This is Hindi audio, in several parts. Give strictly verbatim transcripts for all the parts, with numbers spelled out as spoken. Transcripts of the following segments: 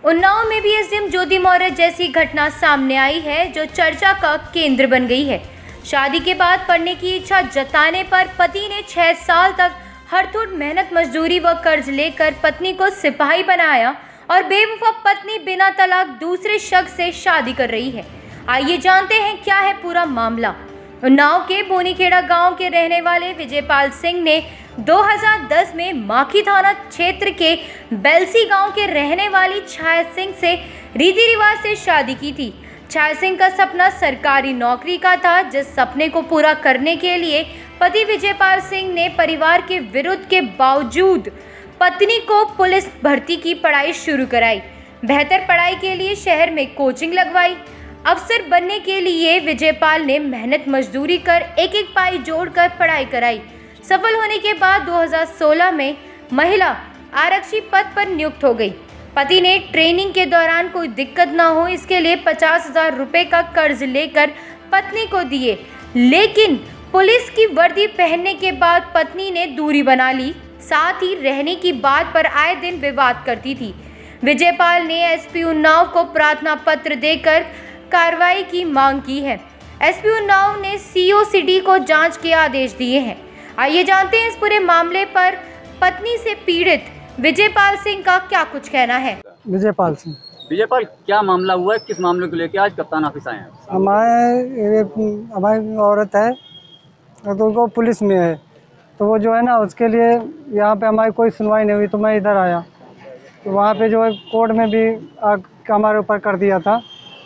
उन्नाव में भी एसडीएम ज्योति मौर्य जैसी घटना सामने आई है जो चर्चा का केंद्र बन गई है। शादी के बाद पढ़ने की इच्छा जताने पर पति ने छह साल तक हरथोट मेहनत मजदूरी व कर्ज लेकर पत्नी को सिपाही बनाया और बेवफा पत्नी बिना तलाक दूसरे शख्स से शादी कर रही है। आइए जानते हैं क्या है पूरा मामला। उन्नाव के बोनीखेड़ा गांव के रहने वाले विजयपाल सिंह ने दो हज़ार दस में माखी थाना क्षेत्र के बेलसी गांव के रहने वाली छाया सिंह से रीति रिवाज से शादी की थी। छाया सिंह का सपना सरकारी नौकरी का था, जिस सपने को पूरा करने के लिए पति विजयपाल सिंह ने परिवार के विरोध के बावजूद पत्नी को पुलिस भर्ती की पढ़ाई शुरू कराई। बेहतर पढ़ाई के लिए शहर में कोचिंग लगवाई। अफसर बनने के लिए विजयपाल ने मेहनत मजदूरी कर एक एक पाई जोड़कर पढ़ाई कराई। सफल होने के बाद दो हज़ार सोलह में महिला आरक्षी पद पर नियुक्त हो गई। पति ने ट्रेनिंग के दौरान कोई दिक्कत न हो इसके लिए पचास हजार रुपये का कर्ज लेकर पत्नी को दिए, लेकिन पुलिस की वर्दी पहनने के बाद पत्नी ने दूरी बना ली। साथ ही रहने की बात पर आए दिन विवाद करती थी। विजयपाल ने एसपी उन्नाव को प्रार्थना पत्र देकर कार्रवाई की मांग की है। एसपी उन्नाव ने सीओसीडी को जांच के आदेश दिए हैं। आइए जानते हैं इस पूरे मामले पर पत्नी से पीड़ित विजयपाल सिंह का क्या कुछ कहना है। विजयपाल सिंह विजयपाल, क्या मामला हुआ है? किस मामले को लेकर आज कप्तान ऑफिस आए हैं? हमारे हमारी औरत है तो वो पुलिस में है, तो वो जो है ना उसके लिए यहाँ पे हमारी कोई सुनवाई नहीं हुई, तो मैं इधर आया तो वहाँ पे जो है कोर्ट में भी हमारे ऊपर कर दिया था,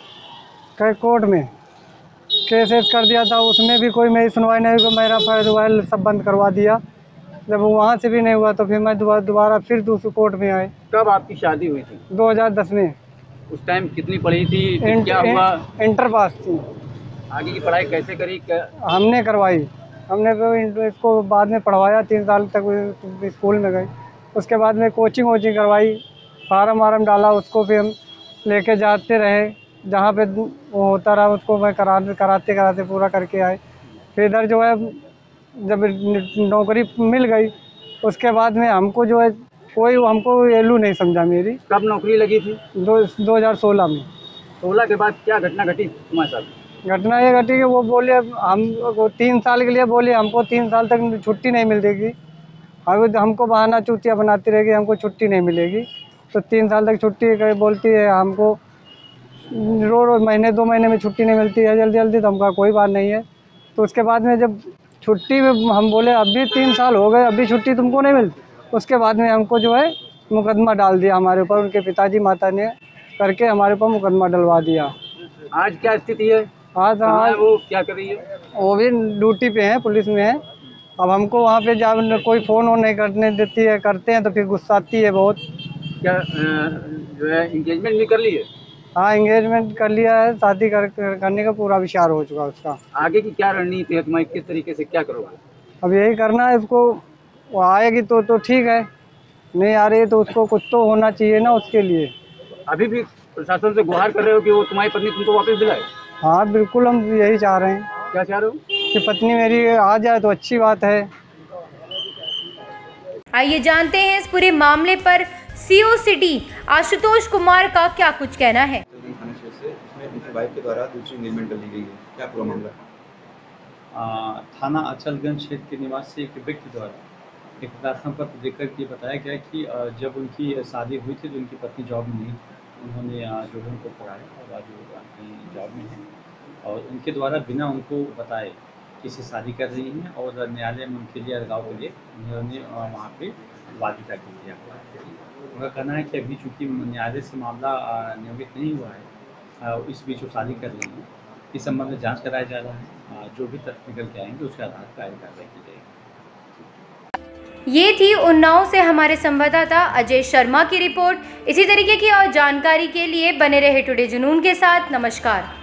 कोर्ट में केस वेस कर दिया था, उसमें भी कोई मेरी सुनवाई नहीं हुई। मेरा फाइल सब बंद करवा दिया। जब वहाँ से भी नहीं हुआ तो फिर मैं दोबारा दोबारा फिर दूसरे कोर्ट में आए। कब आपकी शादी हुई थी? दो हज़ार दस में। उस टाइम कितनी पढ़ी थी? इंट, क्या हुआ? इंटर पास थी। आगे की पढ़ाई कैसे करी? क्या? हमने करवाई। हमने इसको बाद में पढ़वाया, तीन साल तक स्कूल में गई। उसके बाद में कोचिंग वोचिंग करवाई, फार्म वार्म डाला, उसको भी हम लेके जाते रहे, जहाँ पे वो होता रहा उसको मैं करा कराते कराते पूरा करके आए। फिर इधर जो है जब नौकरी मिल गई उसके बाद में हमको जो है कोई हमको एलू नहीं समझा मेरी। कब नौकरी लगी थी? दो दो हज़ार सोलह में। सोलह के बाद क्या घटना घटी तुम्हारे साथ? घटना ये घटी कि वो बोले हम वो तीन साल के लिए बोले हमको तीन साल तक छुट्टी नहीं मिलेगी। अब हमको बहाना चूतिया बनाती रहेगी, हमको छुट्टी नहीं मिलेगी। तो तीन साल तक छुट्टी बोलती है हमको, रो रो महीने दो महीने में छुट्टी नहीं मिलती है जल्दी जल्दी, तो हमका कोई बात नहीं है। तो उसके बाद में जब छुट्टी में हम बोले अभी तीन साल हो गए अभी छुट्टी तुमको नहीं मिलती, उसके बाद में हमको जो है मुकदमा डाल दिया हमारे ऊपर। उनके पिताजी माता ने करके हमारे ऊपर मुकदमा डलवा दिया। आज क्या स्थिति है? आज आज वो क्या कर रही है? वो भी ड्यूटी पे है, पुलिस में है। अब हमको वहाँ पे जब कोई फ़ोन वोन नहीं करने देती है, करते हैं तो फिर गुस्साती है बहुत। क्या जो है इंगेजमेंट भी कर ली है? हाँ, एंगेजमेंट कर लिया है, शादी कर, करने का पूरा विचार हो चुका उसका। आगे की क्या रणनीति है तुम्हारी? किस तरीके से क्या करोगे? अब यही करना है उसको, वो आएगी तो तो ठीक है, नहीं आ रही है तो उसको कुछ तो होना चाहिए ना उसके लिए। अभी भी प्रशासन से गुहार कर रहे हो कि वो तुम्हारी पत्नी तुमको वापस दिलाए? हाँ बिल्कुल, हम यही चाह रहे हैं। क्या चाह रहे हो? कि पत्नी मेरी आ जाए तो अच्छी बात है। आइए जानते हैं इस पूरे मामले पर सीओसीडी आशुतोष कुमार का क्या कुछ कहना है। उनकी वाइफ के द्वारा दूसरी एंगेजमेंट कर ली गई है, क्या पूरा मामला? थाना अचलगंज क्षेत्र के निवासी एक व्यक्ति द्वारा एक प्रार्थना पत्र देकर के बताया गया कि जब उनकी शादी हुई थी तो उनकी पत्नी जॉब में नहीं थी। उन्होंने जो है उनको पढ़ाया और आज वो अपनी जॉब में है और उनके द्वारा बिना उनको बताए किसी शादी कर रही हैं और न्यायालय में उनके लिए अलगाव के लिए उन्होंने वहाँ पे वादिता कर दिया। उनका कहना है कि अभी चूँकि न्यायालय से मामला नियमित नहीं हुआ है, इस बीच वो शादी कर रही हैं। इस संबंध में जांच कराया जा रहा है, जो भी तथ्य निकल के आएंगे उसके आधार पर कार्रवाई की जाएगी। ये थी उन्नाव से हमारे संवाददाता अजय शर्मा की रिपोर्ट। इसी तरीके की और जानकारी के लिए बने रहे टुडे जुनून के साथ। नमस्कार।